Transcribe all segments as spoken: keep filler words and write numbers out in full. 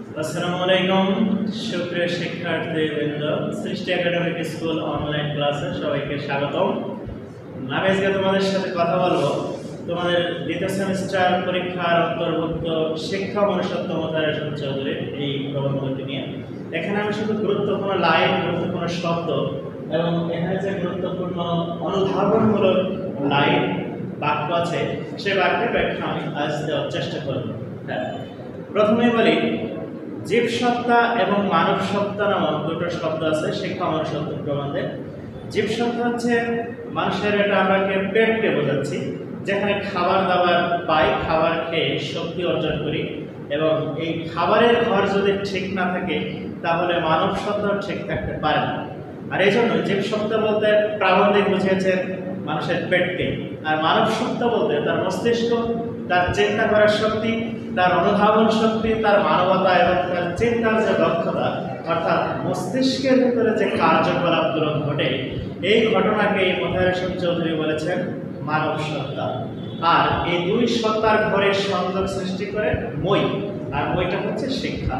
আসসালামু আলাইকুম সুপ্রিয় শিক্ষার্থীবৃন্দ, সৃষ্টি একাডেমিক স্কুল অনলাইন ক্লাসে সবাইকে স্বাগতম। আমি আজকে তোমাদের সাথে কথা বলবো তোমাদের দ্বিতীয় সেমিস্টার পরীক্ষার অন্তর্ভুক্ত শিক্ষা মনুষ্যত্ব মোতায়েন চৌধুরী এই প্রবন্ধটি নিয়ে। এখানে আমি শুধু গুরুত্বপূর্ণ লাইন, গুরুত্বপূর্ণ শব্দ এবং এখানে যে গুরুত্বপূর্ণ অনুধাবনমূলক লাইন বাক্য আছে সেই বাক্যের ব্যাখ্যা আমি আজ দেওয়ার চেষ্টা করব। হ্যাঁ, প্রথমেই বলি, জীবসত্তা এবং মানব সত্তা নামক দুটো শব্দ আছে শিক্ষা মনুষ্যত্ব প্রবন্ধে। জীবসত্তা হচ্ছে মানুষের, এটা আমরাকে পেটকে বোঝাচ্ছি, যেখানে খাবার দাবার পাই, খাবার খেয়ে শক্তি অর্জন করি, এবং এই খাবারের ঘর যদি ঠিক না থাকে তাহলে মানব সত্তাও ঠিক থাকতে পারে না। আর এই জন্য জীবসত্তা বলতে প্রাবন্ধিক বুঝিয়েছেন মানুষের পেটকে, আর মানব সত্তা বলতে তার মস্তিষ্ক, তার চিন্তা করার শক্তি, তার অনুধাবন শক্তি, তার মানবতা এবং তার চিন্তার যে দক্ষতা, অর্থাৎ মস্তিষ্কের ভিতরে যে কার্যকলাপগুলো ঘটে, এই ঘটনাকে মোতায়েন চৌধুরী বলেছেন মানব সত্তা। আর এই দুই সত্তার ঘরে সংযোগ সৃষ্টি করে মই, আর মইটা হচ্ছে শিক্ষা।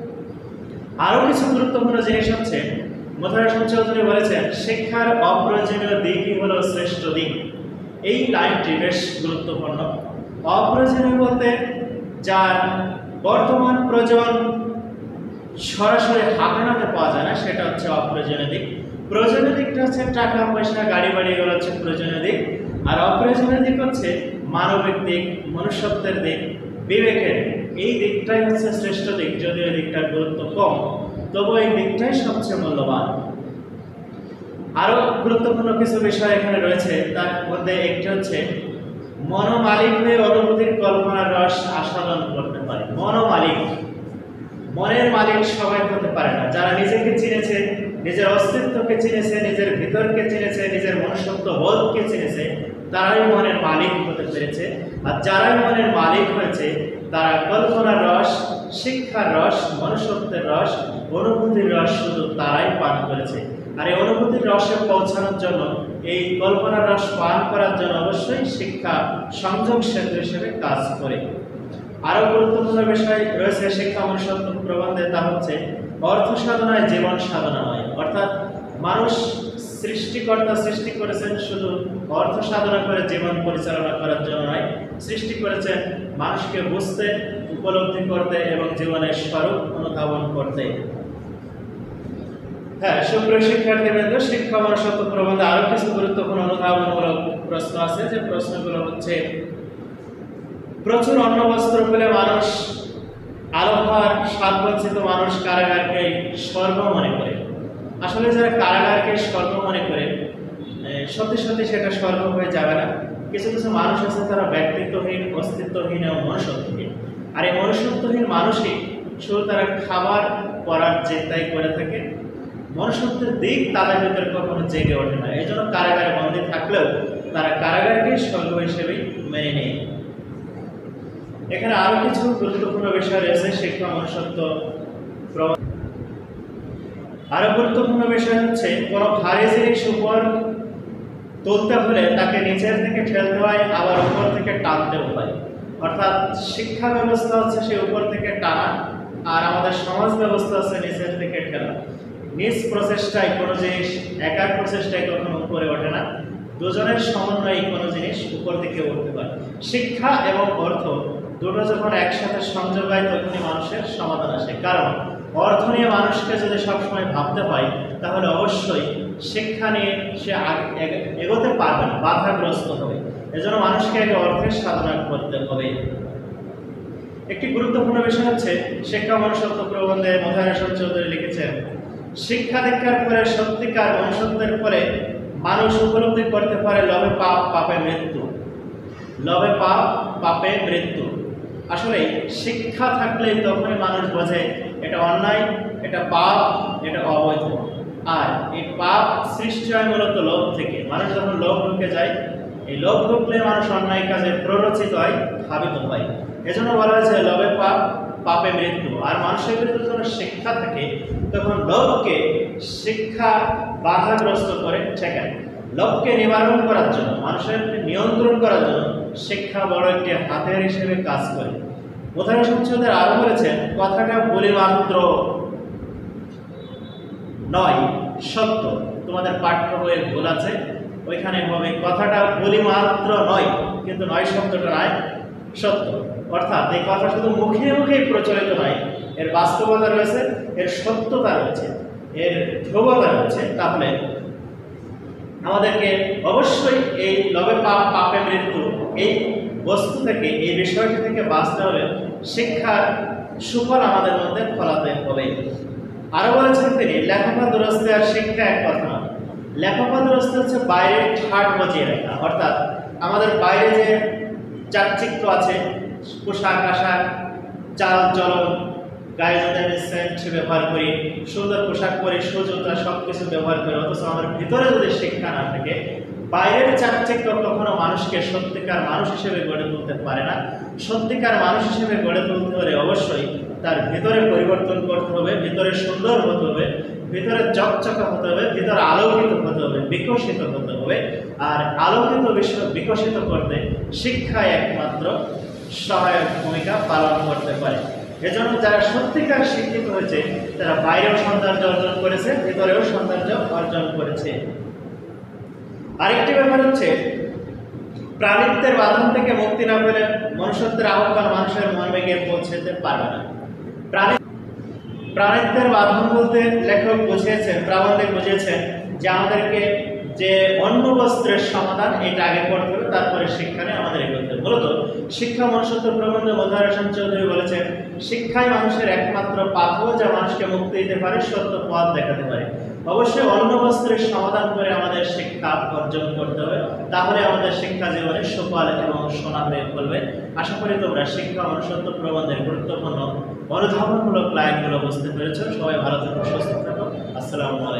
আরও কিছু গুরুত্বপূর্ণ জিনিস হচ্ছে, মোতায়েন চৌধুরী বলেছেন শিক্ষার অপ্রয়োজনীয় দিকই হলো শ্রেষ্ঠ দিক। এই লাইনটি বেশ গুরুত্বপূর্ণ। অপ্রয়োজনীয় বলতে যার বর্তমান প্রয়োজন সরাসরি হাতে নাতে পাওয়া যায় না, সেটা হচ্ছে অপ্রয়োজনীয় দিক। প্রয়োজনীয় দিকটা হচ্ছে টাকা পয়সা, গাড়ি বাড়ি, এগুলো হচ্ছে প্রয়োজনীয় দিক। আর অপ্রয়োজনীয় দিক হচ্ছে মানবিক দিক, মনুষ্যত্বের দিক, বিবেকের। এই দিকটাই হচ্ছে শ্রেষ্ঠ দিক। যদিও এই দিকটার গুরুত্ব কম, তবু এই দিকটাই সবচেয়ে মূল্যবান। আরও গুরুত্বপূর্ণ কিছু বিষয় এখানে রয়েছে, তার মধ্যে একটি হচ্ছে মনোমালিক হয়ে অনুভূতির কল্পনার রস আস্বাদন করতে পারে। মনোমালিক, মনের মালিক সবাই হতে পারে না। যারা নিজেকে চিনেছে, নিজের অস্তিত্বকে চিনেছে, নিজের ভিতরকে চিনেছে, নিজের মনুষ্যত্ব বোধকে চিনেছে, তারাই মনের মালিক হতে পেরেছে। আর যারাই মনের মালিক হয়েছে তারা কল্পনার রস, শিক্ষার রস, মনুষ্যত্বের রস, অনুভূতির রস শুধু তারাই পান করেছে। আর এই অনুভূতির রসে পৌঁছানোর জন্য, এই কল্পনার রস পান করার জন্য অবশ্যই শিক্ষা সংযোগ সেতু হিসেবে কাজ করে। আরও গুরুত্বপূর্ণ বিষয় রয়েছে শিক্ষা মনুষ্যত্ব প্রবন্ধে, তা হচ্ছে অর্থ সাধনায় জীবন সাধনা নয়। অর্থাৎ মানুষ সৃষ্টিকর্তা সৃষ্টি করেছেন শুধু অর্থ সাধনা করে জীবন পরিচালনা করার জন্য নয়, সৃষ্টি করেছেন মানুষকে বুঝতে, উপলব্ধি করতে এবং জীবনের স্বরূপ অনুধাবন করতে। হ্যাঁ, সুপ্রিয় শিক্ষার্থীবৃন্দ, শিক্ষা মনুষ্যত্ব প্রবন্ধে আরও কিছু গুরুত্বপূর্ণ অনুধাবনমূলক প্রশ্ন আছে, যে প্রশ্নগুলো হচ্ছে, প্রচুর অন্ন বস্ত্র পেলে মানুষ আলোহার স্বাদবঞ্চিত মানুষ কারাগারকে স্বর্গ মনে করে। আসলে যারা কারাগারকে স্বর্গ মনে করে, সত্যি সত্যি সেটা স্বর্গ হয়ে যাবে না। কিছু কিছু মানুষ আছে তারা ব্যক্তিত্বহীন, অস্তিত্বহীন এবং মনুষ্যত্বহীন। আর এই মনুষ্যত্বহীন মানুষই শুধু তারা খাবার পরার চিন্তাই করে থাকে, মনুষ্যত্বের দিক তাদের ভিতরে কখনো জেগে ওঠে না। এই জন্য কারাগারে বন্দী থাকলেও তারা কারাগারকে স্বর্গ হিসেবেই মেনে নেয়। এখানে আরো কিছু গুরুত্বপূর্ণ বিষয় রয়েছে শিক্ষা মনুষ্যত্ব প্রবন্ধে। আরো গুরুত্বপূর্ণ বিষয় হচ্ছে, কোনো ভারী জিনিস উপর তুলতে হলে তাকে নিচের থেকে ঠেলতে হয়, আবার উপর থেকে টানতেও হয়। অর্থাৎ শিক্ষা ব্যবস্থা হচ্ছে সে উপর থেকে টানা, আর আমাদের সমাজ ব্যবস্থা হচ্ছে নিচের থেকে ঠেলা। নিজ প্রচেষ্টায় কোনো জিনিস, একার প্রচেষ্টায় কখনো উপরে ওঠে না, দুজনের সমন্বয়ে কোনো জিনিস উপর দিকে উঠতে পারে। শিক্ষা এবং অর্থ দুটো যখন একসাথে সংযোগ হয় তখনই মানুষের সমাধান আসে। কারণ অর্থ নিয়ে মানুষকে যদি সবসময় ভাবতে হয় তাহলে অবশ্যই শিক্ষা নিয়ে সে এগোতে পারবে না, বাধাগ্রস্ত হবে। এজন্য মানুষকে আগে অর্থের সাধনা করতে হবে। একটি গুরুত্বপূর্ণ বিষয় হচ্ছে, শিক্ষা মনুষ্যত্ব প্রবন্ধে মোতায়েন চৌধুরী লিখেছেন, শিক্ষা দীক্ষার পরে সত্যিকার মনুষ্যত্বের পরে মানুষ উপলব্ধি করতে পারে লোভে পাপ, পাপে মৃত্যু। লোভে পাপ, পাপে মৃত্যু। আসলে শিক্ষা থাকলেই তখনই মানুষ বোঝে এটা অন্যায়, এটা পাপ, এটা অবৈধ। আর এই পাপ সৃষ্টি হয় মূলত লোভ থেকে। মানুষ যখন লোভ ঢুকে যায়, এই লোভ ঢুকলে মানুষ অন্যায় কাজে প্ররোচিত হয়, ধাবিত হয়। এজন্য বলা হয়েছে লোভে পাপ, পাপে মৃত্যু। আর মানুষের ভিতরে যখন শিক্ষা থাকে তখন লোভকে শিক্ষা বাধাগ্রস্ত করে ঠেকায়। লোভকে নিবারণ করার জন্য, মানুষের নিয়ন্ত্রণ করার জন্য শিক্ষা বড় একটি হাতিয়ার হিসেবে কাজ করে। মোতাহার সংসদের আরো বলেছেন কথাটা বলি মাত্র নয় সত্য। তোমাদের পাঠ্য বইয়ে ভুল আছে, ওইখানে হবে কথাটা বলি মাত্র নয়, কিন্তু নয় শব্দটা নয় সত্য। অর্থাৎ এই কথা শুধু মুখে মুখেই প্রচলিত নয়, এর বাস্তবতা রয়েছে, এর সত্যতা রয়েছে, এর ধ্রুবতা রয়েছে। তাহলে আমাদেরকে অবশ্যই এই লবে পাপ পাপে মৃত্যু এই বস্তু থেকে, এই বিষয়টি থেকে বাঁচতে হলে শিক্ষার সুফল আমাদের মধ্যে ফলাতে হবে। আরো বলেছেন তিনি লেখাপড়া দুরস্তে আর শিক্ষা এক কথা। লেখাপড়া দুরস্তে হচ্ছে বাইরের ঠাট বজিয়ে রাখা, অর্থাৎ আমাদের বাইরে যে চাকচিক্য আছে, পোশাক আশাক, চাল চলন, গায়ে যদি আমি সেন্ট ব্যবহার করি, সুন্দর পোশাক পরি, সুজুতা সব কিছু ব্যবহার করি, অথচ আমার ভিতরে যদি শিক্ষা না থাকে, বাইরের চাকচিক্য কখনো মানুষকে সত্যিকার মানুষ হিসেবে গড়ে তুলতে পারে না। সত্যিকার মানুষ হিসেবে গড়ে তুলতে হলে অবশ্যই তার ভিতরে পরিবর্তন করতে হবে, ভিতরে সুন্দর হতে হবে, ভিতরে চকচকা হতে হবে, ভিতরে আলোকিত হতে হবে, বিকশিত হতে হবে। আর আলোকিত বিষয় বিকশিত করতে শিক্ষায় একমাত্র সহায়ক ভূমিকা পালন করতে পারে। এজন্য যারা সত্যিকার শিক্ষিত হয়েছে তারা বাইরেও সৌন্দর্য অর্জন করেছে, ভিতরেও সৌন্দর্য অর্জন করেছে। আরেকটি ব্যাপার হচ্ছে প্রাণিত্বের বাঁধন থেকে মুক্তি না পেলে মনুষ্যত্বের আহ্বান মানুষের মন ভেঙে পৌঁছতে পারবে না। প্রাণী প্রাণিত্বের বাঁধন বলতে লেখক বুঝিয়েছেন, প্রাবন্ধিক বুঝিয়েছেন যে আমাদেরকে যে অন্য বস্ত্রের সমাধান এটা আগে করতে হবে, তারপরে শিক্ষা নিয়ে আমাদের এগোতে হবে। মূলত শিক্ষা মনুষ্যত্ব প্রবন্ধে মোতাহার হোসেন চৌধুরী বলেছেন শিক্ষাই মানুষের একমাত্র পাথর, যা মানুষকে মুক্তি দিতে পারে, সত্য পথ দেখাতে পারে। অবশ্যই অন্য বস্ত্রের সমাধান করে আমাদের শিক্ষা অর্জন করতে হবে, তাহলে আমাদের শিক্ষা জীবনে সুফল এবং সোনা হয়ে ফেলবে। আশা করি তোমরা শিক্ষা মনুষ্যত্ব প্রবন্ধের গুরুত্বপূর্ণ অনুধাবনমূলক লাইনগুলো বুঝতে পেরেছ। সবাই ভালো থাকো, সুস্থ থাকো। আসসালামু আলাইকুম।